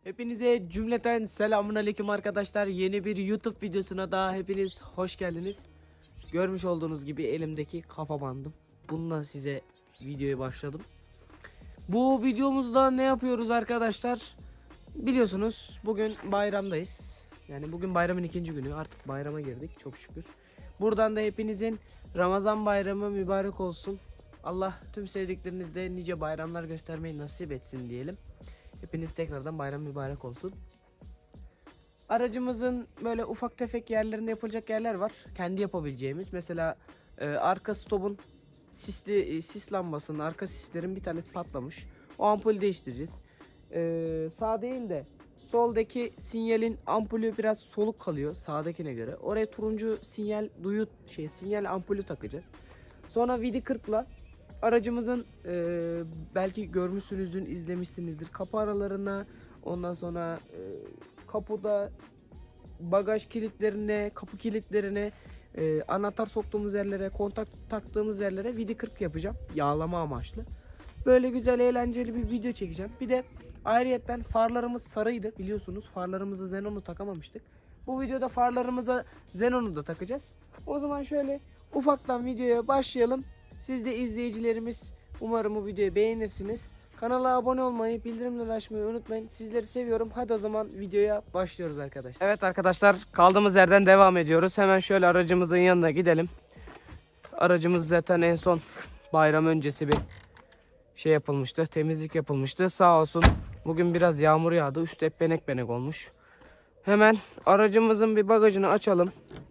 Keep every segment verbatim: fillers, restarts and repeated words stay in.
Hepinize cümleten selamun aleyküm arkadaşlar. Yeni bir YouTube videosuna daha hepiniz hoş geldiniz. Görmüş olduğunuz gibi elimdeki kafa bandım. Bununla size videoya başladım. Bu videomuzda ne yapıyoruz arkadaşlar? Biliyorsunuz bugün bayramdayız. Yani bugün bayramın ikinci günü. Artık bayrama girdik çok şükür. Buradan da hepinizin Ramazan bayramı mübarek olsun. Allah tüm sevdiklerinizde nice bayramlar göstermeyi nasip etsin diyelim. Hepiniz tekrardan bayram mübarek olsun. Aracımızın böyle ufak tefek yerlerinde yapılacak yerler var. Kendi yapabileceğimiz. Mesela e, arka stopun sisli, e, sis lambasının arka sislerin bir tanesi patlamış. O ampulü değiştireceğiz. E, sağ değil de soldaki sinyalin ampulü biraz soluk kalıyor sağdakine göre. Oraya turuncu sinyal duyu şey sinyal ampulü takacağız. Sonra V D kırk'la aracımızın e, belki görmüşsünüzdür, izlemişsinizdir. Kapı aralarına, ondan sonra e, kapuda, bagaj kilitlerine, kapı kilitlerine, e, anahtar soktuğumuz yerlere, kontak taktığımız yerlere V D kırk yapacağım. Yağlama amaçlı. Böyle güzel eğlenceli bir video çekeceğim. Bir de ayrıyetten farlarımız sarıydı biliyorsunuz. Farlarımızı Xenon'u takamamıştık. Bu videoda farlarımıza Xenon'u da takacağız. O zaman şöyle ufaktan videoya başlayalım. Siz de izleyicilerimiz umarım bu videoyu beğenirsiniz. Kanala abone olmayı, bildirimleri açmayı unutmayın. Sizleri seviyorum. Hadi o zaman videoya başlıyoruz arkadaşlar. Evet arkadaşlar, kaldığımız yerden devam ediyoruz. Hemen şöyle aracımızın yanına gidelim. Aracımız zaten en son bayram öncesi bir şey yapılmıştı. Temizlik yapılmıştı. Sağ olsun bugün biraz yağmur yağdı. Üstü hep benek benek olmuş. Hemen aracımızın bir bagajını açalım.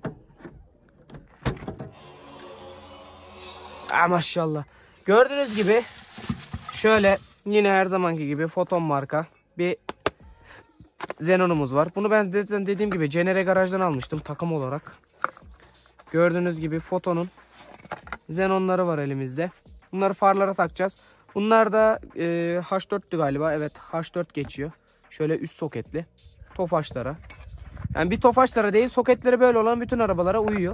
Ah, maşallah. Gördüğünüz gibi şöyle yine her zamanki gibi Foton marka bir Xenon'umuz var. Bunu ben zaten dediğim gibi Cenere garajdan almıştım takım olarak. Gördüğünüz gibi Foton'un Xenon'ları var elimizde. Bunları farlara takacağız. Bunlar da e, H dört'tü galiba. Evet, H dört geçiyor. Şöyle üst soketli Tofaşlara. Yani bir Tofaşlara değil, soketleri böyle olan bütün arabalara uyuyor.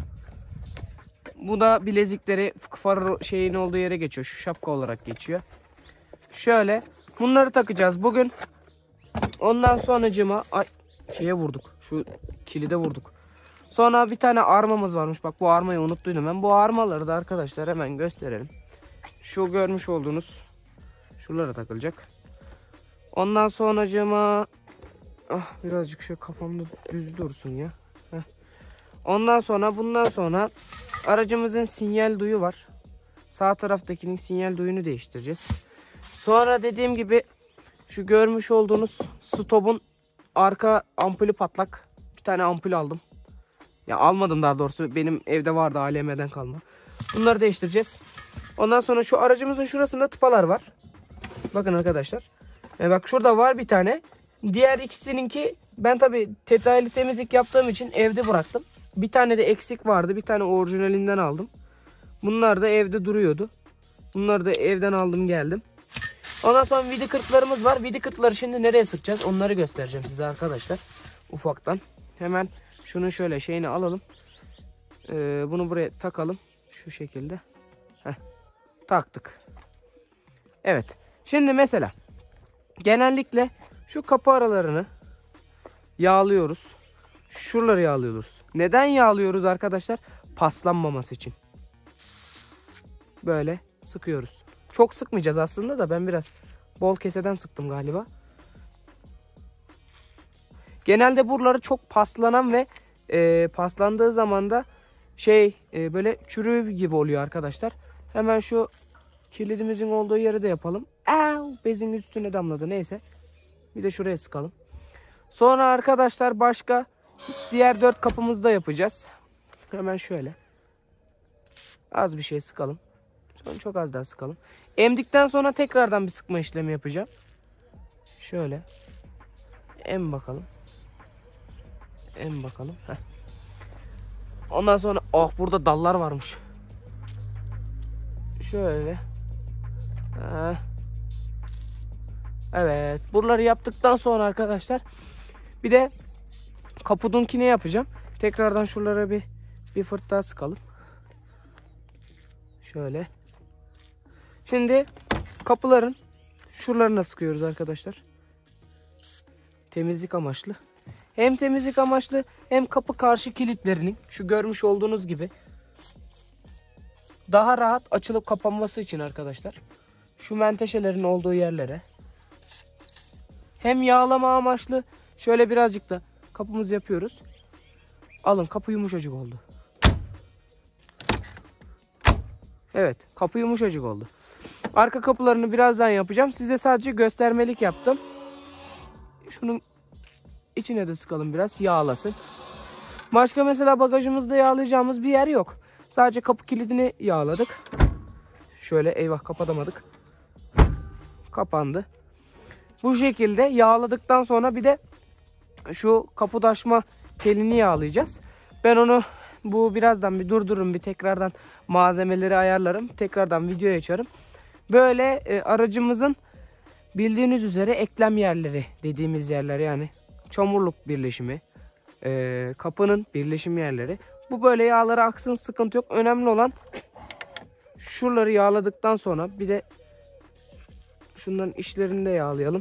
Bu da bilezikleri far şeyin olduğu yere geçiyor. Şu şapka olarak geçiyor. Şöyle bunları takacağız bugün. Ondan sonracığıma ay şeye vurduk. Şu kilide vurduk. Sonra bir tane armamız varmış. Bak, bu armayı unuttuydum ben. Bu armaları da arkadaşlar hemen gösterelim. Şu görmüş olduğunuz şuralara takılacak. Ondan sonracığıma ah birazcık şu kafamda düz dursun ya. Heh. Ondan sonra bundan sonra aracımızın sinyal duyu var. Sağ taraftakinin sinyal duyunu değiştireceğiz. Sonra dediğim gibi şu görmüş olduğunuz stopun arka ampulü patlak. Bir tane ampul aldım. Ya almadım daha doğrusu. Benim evde vardı, A L M'den kalma. Bunları değiştireceğiz. Ondan sonra şu aracımızın şurasında tıpalar var. Bakın arkadaşlar. E bak şurada var bir tane. Diğer ikisininki ben tabi detaylı temizlik yaptığım için evde bıraktım. Bir tane de eksik vardı. Bir tane orijinalinden aldım. Bunlar da evde duruyordu. Bunları da evden aldım geldim. Ondan sonra V D kırk'larımız var. V D kırk'ları şimdi nereye sıkacağız? Onları göstereceğim size arkadaşlar. Ufaktan. Hemen şunun şöyle şeyini alalım. Ee, bunu buraya takalım. Şu şekilde. Heh. Taktık. Evet. Şimdi mesela genellikle şu kapı aralarını yağlıyoruz. Şuraları yağlıyoruz. Neden yağlıyoruz arkadaşlar? Paslanmaması için. Böyle sıkıyoruz. Çok sıkmayacağız aslında da ben biraz bol keseden sıktım galiba. Genelde buraları çok paslanan ve e, paslandığı zaman da şey e, böyle çürü gibi oluyor arkadaşlar. Hemen şu kilidimizin olduğu yeri de yapalım. Au, bezin üstüne damladı, neyse. Bir de şuraya sıkalım. Sonra arkadaşlar başka diğer dört kapımızda yapacağız. Hemen şöyle. Az bir şey sıkalım. Sonra çok az daha sıkalım. Emdikten sonra tekrardan bir sıkma işlemi yapacağım. Şöyle. Em bakalım. Em bakalım. Heh. Ondan sonra oh, burada dallar varmış. Şöyle. Heh. Evet. Buraları yaptıktan sonra arkadaşlar bir de kaputunkine yapacağım. Tekrardan şuralara bir bir fırt daha sıkalım. Şöyle. Şimdi kapıların şuralarına sıkıyoruz arkadaşlar. temizlik amaçlı. Hem temizlik amaçlı hem kapı karşı kilitlerinin şu görmüş olduğunuz gibi daha rahat açılıp kapanması için arkadaşlar. Şu menteşelerin olduğu yerlere. Hem yağlama amaçlı şöyle birazcık da kapımızı yapıyoruz. Alın, kapı yumuşacık oldu. Evet, kapı yumuşacık oldu. Arka kapılarını birazdan yapacağım. Size sadece göstermelik yaptım. Şunun içine de sıkalım, biraz yağlasın. Başka mesela bagajımızda yağlayacağımız bir yer yok. Sadece kapı kilidini yağladık. Şöyle, eyvah kapatamadık. Kapandı. Bu şekilde yağladıktan sonra bir de şu kapıdaşma telini yağlayacağız. Ben onu bu birazdan bir durdururum, bir tekrardan malzemeleri ayarlarım. Tekrardan video açarım. Böyle e, aracımızın bildiğiniz üzere eklem yerleri dediğimiz yerler, yani çamurluk birleşimi, e, kapının birleşim yerleri. Bu böyle yağları aksın, sıkıntı yok. Önemli olan şuraları yağladıktan sonra bir de şunların içlerini de yağlayalım.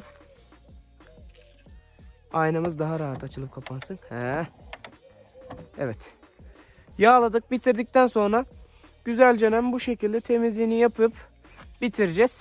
Aynamız daha rahat açılıp kapansın. He. Evet. Yağladık, bitirdikten sonra güzelce bu şekilde temizliğini yapıp bitireceğiz.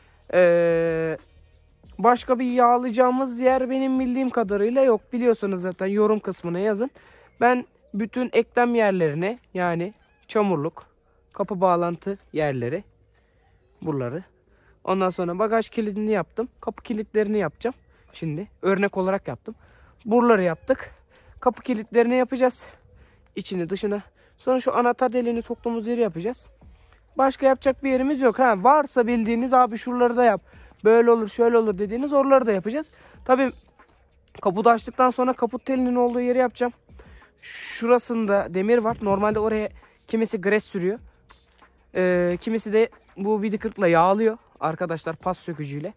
Ee, başka bir yağlayacağımız yer benim bildiğim kadarıyla yok. Biliyorsanız zaten yorum kısmına yazın. Ben bütün eklem yerlerini, yani çamurluk, kapı bağlantı yerleri, buraları. Ondan sonra bagaj kilidini yaptım. Kapı kilitlerini yapacağım. Şimdi örnek olarak yaptım. Buraları yaptık. Kapı kilitlerini yapacağız. İçini dışına. Sonra şu anahtar deliğini soktuğumuz yeri yapacağız. Başka yapacak bir yerimiz yok. Ha, varsa bildiğiniz, abi şuraları da yap, böyle olur şöyle olur dediğiniz oraları da yapacağız. Tabi kaputu açtıktan sonra kaput telinin olduğu yeri yapacağım. Şurasında demir var. Normalde oraya kimisi gres sürüyor. Ee, kimisi de bu vidi kırkla yağlıyor arkadaşlar, pas sökücüyle.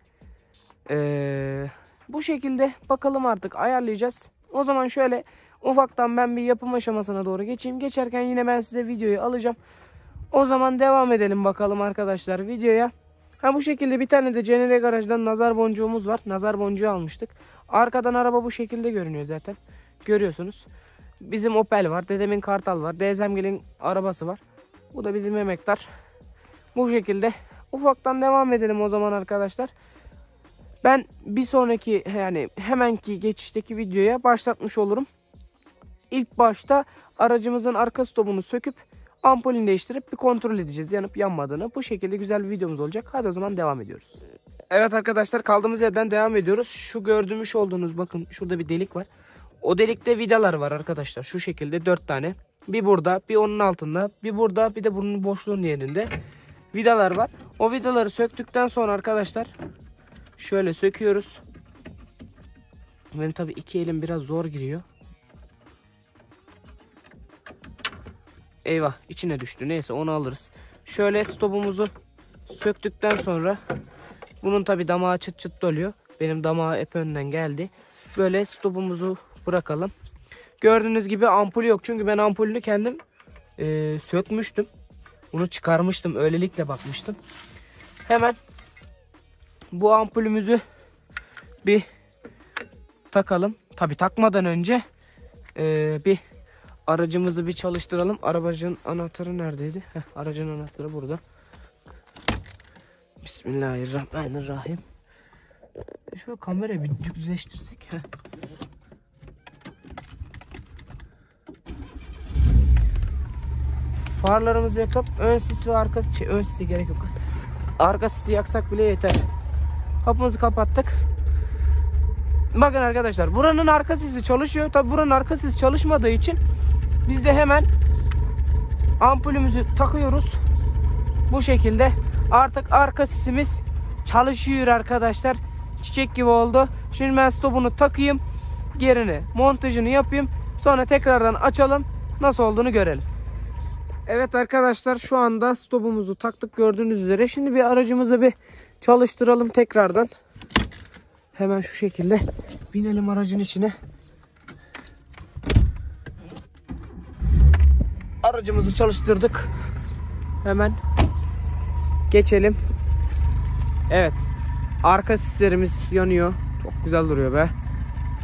Ee, bu şekilde bakalım, artık ayarlayacağız. O zaman şöyle ufaktan ben bir yapım aşamasına doğru geçeyim. Geçerken yine ben size videoyu alacağım. O zaman devam edelim bakalım arkadaşlar videoya. Ha, bu şekilde bir tane de Cenere Garaj'dan nazar boncuğumuz var. Nazar boncuğu almıştık. Arkadan araba bu şekilde görünüyor zaten. Görüyorsunuz. Bizim Opel var. Dedemin Kartal var. Teyzemgilin arabası var. Bu da bizim emektar. Bu şekilde ufaktan devam edelim o zaman arkadaşlar. Ben bir sonraki, yani hemenki geçişteki videoya başlatmış olurum. İlk başta aracımızın arka stopunu söküp ampulünü değiştirip bir kontrol edeceğiz yanıp yanmadığını. Bu şekilde güzel bir videomuz olacak. Hadi o zaman devam ediyoruz. Evet arkadaşlar, kaldığımız yerden devam ediyoruz. Şu gördüğümüz olduğunuz, bakın şurada bir delik var. O delikte vidalar var arkadaşlar. Şu şekilde dört tane. Bir burada, bir onun altında, bir burada, bir de bunun boşluğun yerinde vidalar var. O vidaları söktükten sonra arkadaşlar şöyle söküyoruz. Benim tabii iki elim biraz zor giriyor. Eyvah, içine düştü. Neyse, onu alırız. Şöyle stopumuzu söktükten sonra bunun tabi damağı çıt çıt doluyor. Benim damağı hep önden geldi. Böyle stopumuzu bırakalım. Gördüğünüz gibi ampulü yok. Çünkü ben ampulünü kendim e, sökmüştüm. Bunu çıkarmıştım. Öylelikle bakmıştım. Hemen bu ampulümüzü bir takalım. Tabi takmadan önce e, bir aracımızı bir çalıştıralım. Arabacın anahtarı neredeydi? Heh, aracın anahtarı burada. Bismillahirrahmanirrahim. Şöyle kamerayı bir düzleştirsek. Heh. Farlarımızı yakıp ön sis ve arka şey, ön sisi gerek yok. Arka sisi yaksak bile yeter. Kapımızı kapattık. Bakın arkadaşlar, buranın arka sisi çalışıyor. Tabi buranın arka sisi çalışmadığı için biz de hemen ampulümüzü takıyoruz. Bu şekilde artık arka sisimiz çalışıyor arkadaşlar. Çiçek gibi oldu. Şimdi ben stopunu takayım. Yerine montajını yapayım. Sonra tekrardan açalım. Nasıl olduğunu görelim. Evet arkadaşlar, şu anda stopumuzu taktık gördüğünüz üzere. Şimdi bir aracımızı bir çalıştıralım tekrardan. Hemen şu şekilde binelim aracın içine. Aracımızı çalıştırdık. Hemen geçelim. Evet. Arka sislerimiz yanıyor. Çok güzel duruyor be.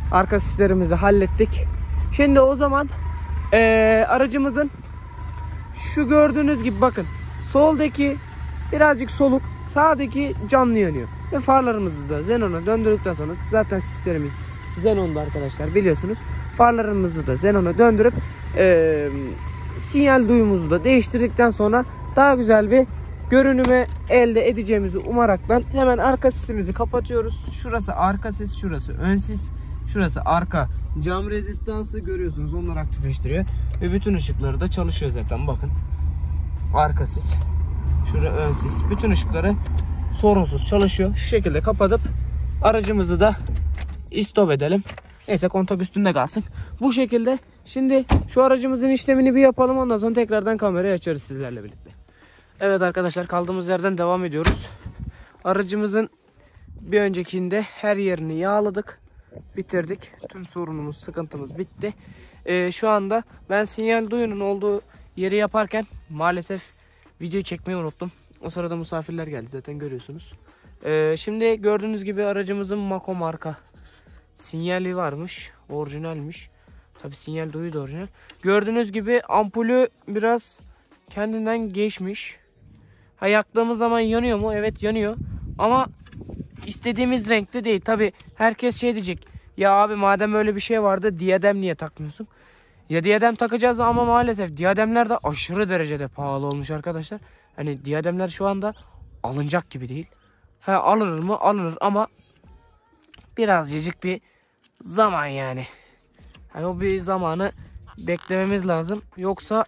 Arka sislerimizi hallettik. Şimdi o zaman ee, aracımızın şu gördüğünüz gibi bakın. Soldaki birazcık soluk. Sağdaki canlı yanıyor. Ve farlarımızı da Xenon'a döndürdükten sonra zaten sislerimiz Xenon'da arkadaşlar biliyorsunuz. Farlarımızı da Xenon'a döndürüp ee, sinyal duyumuzu da değiştirdikten sonra daha güzel bir görünümü elde edeceğimizi umaraktan hemen arka sisimizi kapatıyoruz. Şurası arka sis, şurası ön sis, şurası arka cam rezistansı görüyorsunuz. Onları aktifleştiriyor ve bütün ışıkları da çalışıyor zaten. Bakın arka sis, şurada ön sis, bütün ışıkları sorunsuz çalışıyor. Şu şekilde kapatıp aracımızı da istop edelim. Neyse, kontak üstünde kalsın. Bu şekilde şimdi şu aracımızın işlemini bir yapalım, ondan sonra tekrardan kamerayı açarız sizlerle birlikte. Evet arkadaşlar, kaldığımız yerden devam ediyoruz. Aracımızın bir öncekinde her yerini yağladık, bitirdik. Tüm sorunumuz, sıkıntımız bitti. Ee, şu anda ben sinyal duyunun olduğu yeri yaparken maalesef video çekmeyi unuttum. O sırada misafirler geldi, zaten görüyorsunuz. Ee, şimdi gördüğünüz gibi aracımızın Mako marka sinyali varmış, orijinalmiş. Tabi sinyal duyu da orijinal. Gördüğünüz gibi ampulü biraz kendinden geçmiş. Ha, yaktığımız zaman yanıyor mu? Evet, yanıyor. Ama istediğimiz renkte değil. Tabi herkes şey diyecek. Ya abi, madem öyle bir şey vardı, diyadem niye takmıyorsun? Ya diyadem takacağız ama maalesef diyademler de aşırı derecede pahalı olmuş arkadaşlar. Hani diyademler şu anda alınacak gibi değil. Ha, alınır mı? Alınır ama birazcık bir zaman yani. Hani o bir zamanı beklememiz lazım. Yoksa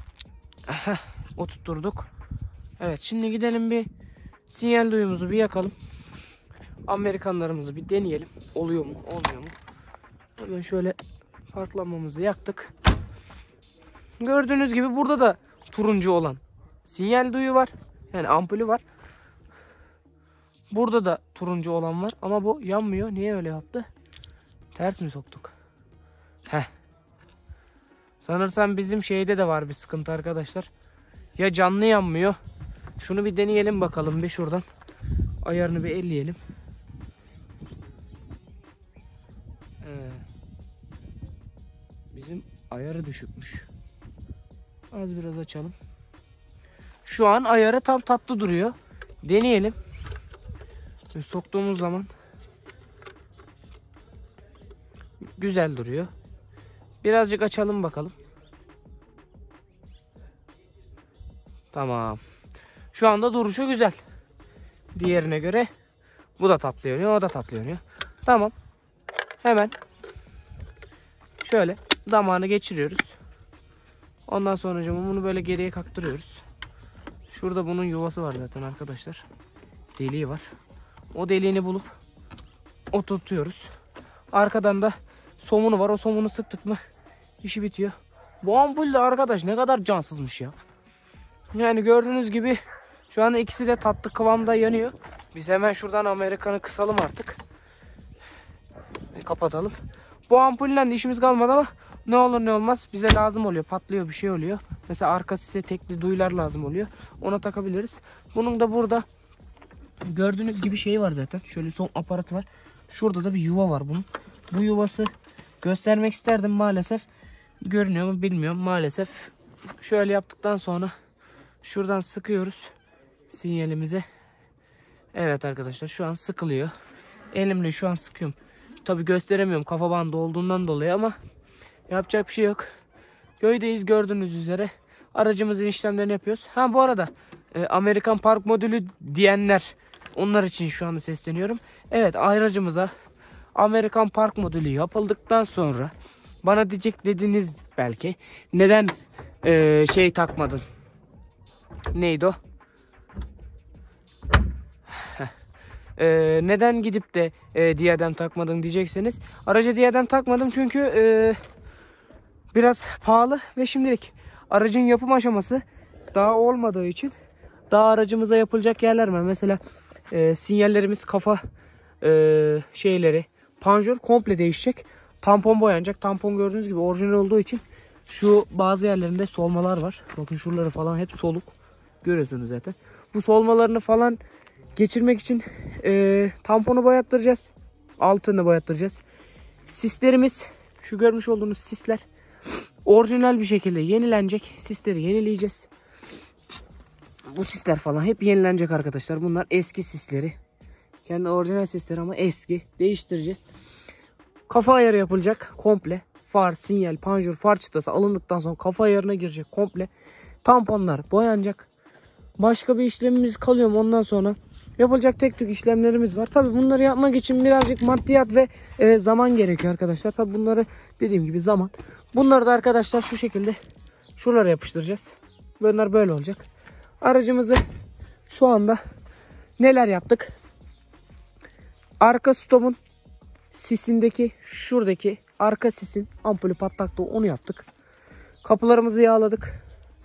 oturtturduk. Evet, şimdi gidelim bir sinyal duyumuzu bir yakalım. Amerikanlarımızı bir deneyelim. Oluyor mu? Olmuyor mu? Hemen şöyle parklamamızı yaktık. Gördüğünüz gibi burada da turuncu olan sinyal duyu var. Yani ampulü var. Burada da turuncu olan var. Ama bu yanmıyor. Niye öyle yaptı? Ters mi soktuk? Heh. Sanırsam bizim şeyde de var bir sıkıntı arkadaşlar. Ya canlı yanmıyor. Şunu bir deneyelim bakalım bir şuradan. Ayarını bir elleyelim. Ee, bizim ayarı düşükmüş. Az biraz açalım. Şu an ayarı tam tatlı duruyor. Deneyelim. Böyle soktuğumuz zaman güzel duruyor. Birazcık açalım bakalım. Tamam. Şu anda duruşu güzel. Diğerine göre bu da tatlı yanıyor, o da tatlı yanıyor. Tamam. Hemen şöyle damağını geçiriyoruz. Ondan sonra bunu böyle geriye kaktırıyoruz. Şurada bunun yuvası var zaten arkadaşlar. Deliği var. O deliğini bulup oturtuyoruz. Arkadan da somunu var. O somunu sıktık mı işi bitiyor. Bu ampul de arkadaş ne kadar cansızmış ya. Yani gördüğünüz gibi şu anda ikisi de tatlı kıvamda yanıyor. Biz hemen şuradan Amerikan'ı kısalım artık. Ve kapatalım. Bu ampulle de işimiz kalmadı ama ne olur ne olmaz bize lazım oluyor. Patlıyor, bir şey oluyor. Mesela arka sise tekli duyular lazım oluyor. Ona takabiliriz. Bunun da burada gördüğünüz gibi şey var zaten. Şöyle son aparatı var. Şurada da bir yuva var bunun. Bu yuvası göstermek isterdim, maalesef. Görünüyor mu bilmiyorum, maalesef. Şöyle yaptıktan sonra şuradan sıkıyoruz sinyalimize. Evet arkadaşlar, şu an sıkılıyor. Elimle şu an sıkıyorum. Tabi gösteremiyorum kafa bandı olduğundan dolayı ama yapacak bir şey yok. Köydeyiz gördüğünüz üzere. Aracımızın işlemlerini yapıyoruz. Ha, bu arada e, Amerikan park modülü diyenler, onlar için şu anda sesleniyorum. Evet, aracımıza Amerikan park modülü yapıldıktan sonra bana diyecek dediniz belki, neden e, şey takmadın? Neydi o? Ee, neden gidip de e, diyadem takmadın diyecekseniz, araca diyadem takmadım çünkü e, biraz pahalı ve şimdilik aracın yapım aşaması daha olmadığı için daha aracımıza yapılacak yerler var. Mesela e, sinyallerimiz, kafa e, şeyleri, panjur komple değişecek. Tampon boyanacak. Tampon gördüğünüz gibi orijinal olduğu için şu bazı yerlerinde solmalar var. Bakın şuraları falan hep soluk. Görüyorsunuz zaten. Bu solmalarını falan geçirmek için e, tamponu boyattıracağız. Altını boyattıracağız. Sislerimiz, şu görmüş olduğunuz sisler orijinal bir şekilde yenilenecek. Sisleri yenileyeceğiz. Bu sisler falan hep yenilenecek arkadaşlar. Bunlar eski sisleri. Kendi orijinal sisleri ama eski. Değiştireceğiz. Kafa ayarı yapılacak komple. Far, sinyal, panjur, far çıtası alındıktan sonra kafa ayarına girecek komple. Tamponlar boyanacak. Başka bir işlemimiz kalıyor mu ondan sonra? Yapılacak tek tük işlemlerimiz var. Tabi bunları yapmak için birazcık maddiyat ve e, zaman gerekiyor arkadaşlar. Tabi bunları dediğim gibi zaman. Bunları da arkadaşlar şu şekilde şuralara yapıştıracağız. Bunlar böyle olacak. Aracımızı şu anda neler yaptık? Arka stomun sisindeki şuradaki arka sisin ampulü patlaktı, onu yaptık. Kapılarımızı yağladık.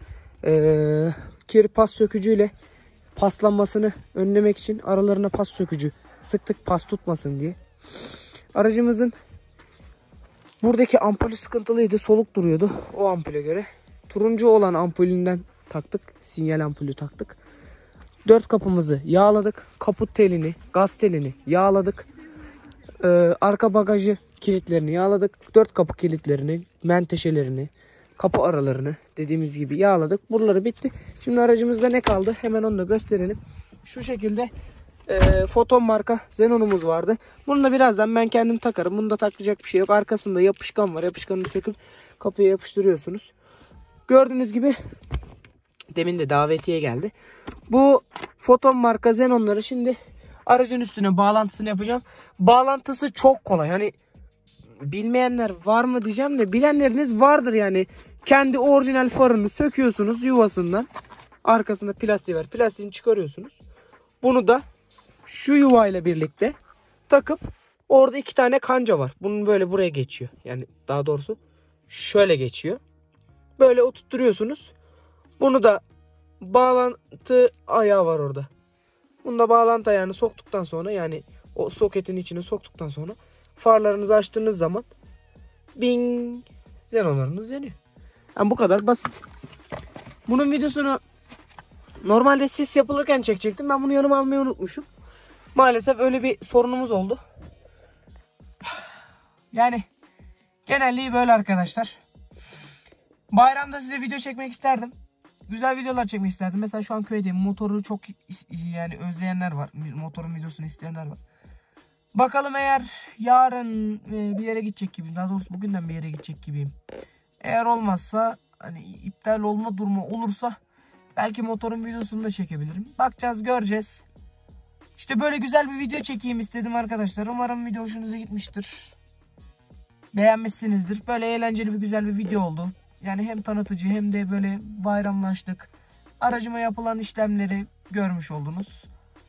Ee, kir pas sökücüyle paslanmasını önlemek için aralarına pas sökücü sıktık, pas tutmasın diye. Aracımızın buradaki ampulü sıkıntılıydı, soluk duruyordu o ampule göre. Turuncu olan ampulünden taktık, sinyal ampulü taktık. Dört kapımızı yağladık, kaput telini, gaz telini yağladık. Ee, arka bagajı kilitlerini yağladık. Dört kapı kilitlerini, menteşelerini, kapı aralarını dediğimiz gibi yağladık. Buraları bitti. Şimdi aracımızda ne kaldı? Hemen onu da gösterelim. Şu şekilde e, Foton marka Xenon'umuz vardı. Bunu da birazdan ben kendim takarım. Bunda takacak bir şey yok. Arkasında yapışkan var. Yapışkanını söküp kapıya yapıştırıyorsunuz. Gördüğünüz gibi demin de davetiye geldi. Bu Foton marka Xenon'ları şimdi aracın üstüne bağlantısını yapacağım. Bağlantısı çok kolay. Hani bilmeyenler var mı diyeceğim de bilenleriniz vardır yani. Kendi orijinal farını söküyorsunuz yuvasından. Arkasında plastiği var. Plastiğini çıkarıyorsunuz. Bunu da şu yuvayla birlikte takıp orada iki tane kanca var. Bunun böyle buraya geçiyor. Yani daha doğrusu şöyle geçiyor. Böyle oturtturuyorsunuz. Bunu da bağlantı ayağı var orada. Bunu da bağlantı ayağını soktuktan sonra, yani o soketin içine soktuktan sonra farlarınızı açtığınız zaman bing, Xenon'larınız yanıyor. Yani bu kadar basit. Bunun videosunu normalde sis yapılırken çekecektim. Ben bunu yanıma almayı unutmuşum. Maalesef öyle bir sorunumuz oldu. Yani genelliği böyle arkadaşlar. Bayramda size video çekmek isterdim. Güzel videolar çekmek isterdim. Mesela şu an köydeyim. Motoru çok yani özleyenler var. Motorun videosunu isteyenler var. Bakalım, eğer yarın bir yere gidecek gibiyim. Daha doğrusu bugünden bir yere gidecek gibiyim. Eğer olmazsa, hani iptal olma durumu olursa belki motorun videosunu da çekebilirim. Bakacağız, göreceğiz. İşte böyle güzel bir video çekeyim istedim arkadaşlar. Umarım video hoşunuza gitmiştir. Beğenmişsinizdir. Böyle eğlenceli bir güzel bir video oldu. Yani hem tanıtıcı hem de böyle bayramlaştık. Aracıma yapılan işlemleri görmüş oldunuz.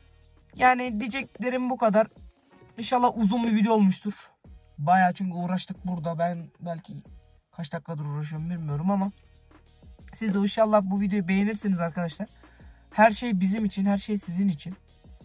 Yani diyeceklerim bu kadar. İnşallah uzun bir video olmuştur. Bayağı, çünkü uğraştık burada. Ben belki kaç dakikadır uğraşıyorum bilmiyorum ama siz de inşallah bu videoyu beğenirsiniz arkadaşlar. Her şey bizim için, her şey sizin için.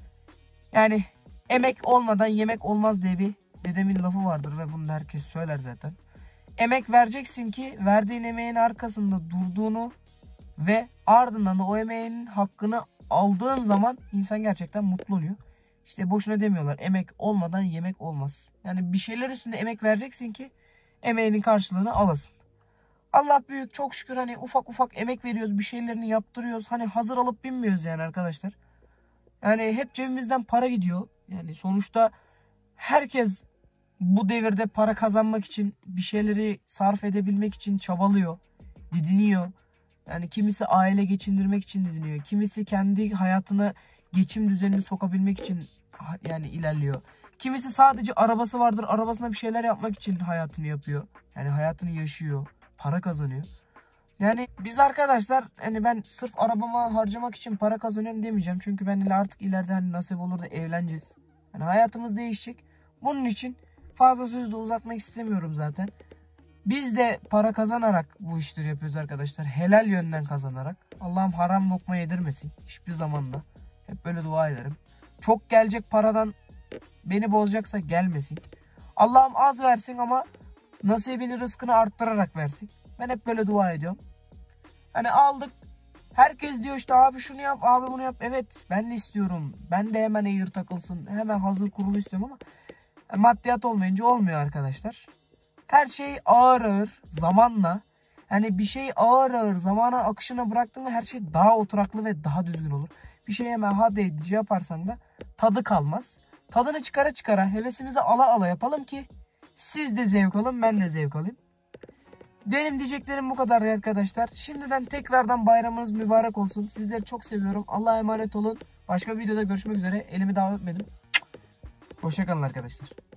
Yani emek olmadan yemek olmaz diye bir dedemin lafı vardır ve bunu da herkes söyler zaten. Emek vereceksin ki verdiğin emeğin arkasında durduğunu ve ardından da o emeğin hakkını aldığın zaman insan gerçekten mutlu oluyor. İşte boşuna demiyorlar, emek olmadan yemek olmaz. Yani bir şeyler üstünde emek vereceksin ki emeğinin karşılığını alasın. Allah büyük, çok şükür, hani ufak ufak emek veriyoruz, bir şeylerini yaptırıyoruz. Hani hazır alıp binmiyoruz yani arkadaşlar. Yani hep cebimizden para gidiyor. Yani sonuçta herkes bu devirde para kazanmak için, bir şeyleri sarf edebilmek için çabalıyor, didiniyor. Yani kimisi aile geçindirmek için didiniyor. Kimisi kendi hayatına geçim düzenini sokabilmek için yani ilerliyor. Kimisi sadece arabası vardır, arabasına bir şeyler yapmak için hayatını yapıyor. Yani hayatını yaşıyor, para kazanıyor. Yani biz arkadaşlar, hani ben sırf arabama harcamak için para kazanıyorum demeyeceğim. Çünkü ben artık ileride hani nasip olur da evleneceğiz. Yani hayatımız değişecek. Bunun için fazla sözü de uzatmak istemiyorum zaten. Biz de para kazanarak bu işleri yapıyoruz arkadaşlar. Helal yönden kazanarak. Allah'ım haram lokma yedirmesin hiçbir zamanda. Hep böyle dua ederim. Çok gelecek paradan beni bozacaksa gelmesin. Allah'ım az versin ama nasibini, rızkını arttırarak versin. Ben hep böyle dua ediyorum. Hani aldık. Herkes diyor işte abi şunu yap, abi bunu yap. Evet, ben de istiyorum. Ben de hemen Air takılsın, hemen hazır kurulu istiyorum ama Maddiyat olmayınca olmuyor arkadaşlar. Her şey ağır ağır zamanla, yani bir şey ağır ağır zamana akışına bıraktın mı her şey daha oturaklı ve daha düzgün olur. Bir şey hemen hadi edici yaparsan da tadı kalmaz. Tadını çıkara çıkara, hevesimizi ala ala yapalım ki siz de zevk alın, ben de zevk alayım. Benim diyeceklerim bu kadar arkadaşlar. Şimdiden tekrardan bayramınız mübarek olsun. Sizleri çok seviyorum. Allah'a emanet olun. Başka bir videoda görüşmek üzere. Elimi daha öpmedim. Hoşça kalın arkadaşlar.